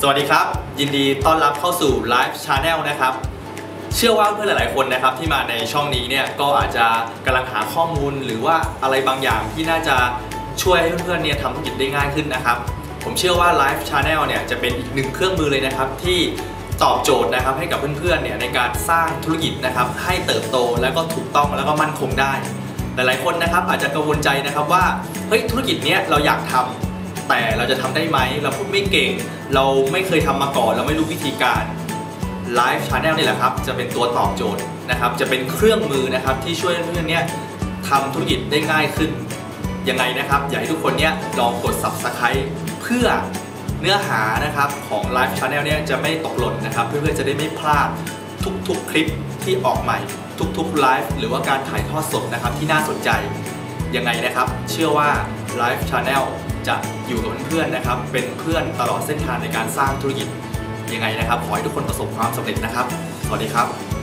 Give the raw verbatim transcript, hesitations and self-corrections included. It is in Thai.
สวัสดีครับยินดีต้อนรับเข้าสู่ Live Channel นะครับเชื่อว่าเพื่อนหลายๆคนนะครับที่มาในช่องนี้เนี่ยก็อาจจะกำลังหาข้อมูลหรือว่าอะไรบางอย่างที่น่าจะช่วยให้เพื่อนๆเนี่ยทำธุรกิจได้ง่ายขึ้นนะครับผมเชื่อว่า Live Channel เนี่ยจะเป็นอีกหนึ่งเครื่องมือเลยนะครับที่ตอบโจทย์นะครับให้กับเพื่อนๆเนี่ยในการสร้างธุรกิจนะครับให้เติบโตแล้วก็ถูกต้องแล้วก็มั่นคงได้หลายๆคนนะครับอาจจะกังวลใจนะครับว่าเฮ้ยธุรกิจเนี้ยเราอยากทำแต่เราจะทำได้ไหมเราพูดไม่เก่งเราไม่เคยทำมาก่อนเราไม่รู้วิธีการ Live Channel นี่แหละครับจะเป็นตัวตอบโจทย์นะครับจะเป็นเครื่องมือนะครับที่ช่วยเพื่อนๆเนี่ยทำธุรกิจได้ง่ายขึ้นยังไงนะครับอยากให้ทุกคนเนี่ยลองกด ซับสไครบ์ เพื่อเนื้อหานะครับของ Live Channel เนี่ยจะไม่ตกหล่นนะครับเพื่อนๆจะได้ไม่พลาดทุกๆคลิปที่ออกใหม่ทุกๆไลฟ์หรือว่าการถ่ายทอดสดนะครับที่น่าสนใจยังไงนะครับเชื่อว่า Live Channel จะอยู่กับเพื่อนๆนะครับเป็นเพื่อนตลอดเส้นทางในการสร้างธุรกิจยังไงนะครับขอให้ทุกคนประสบความสำเร็จนะครับสวัสดีครับ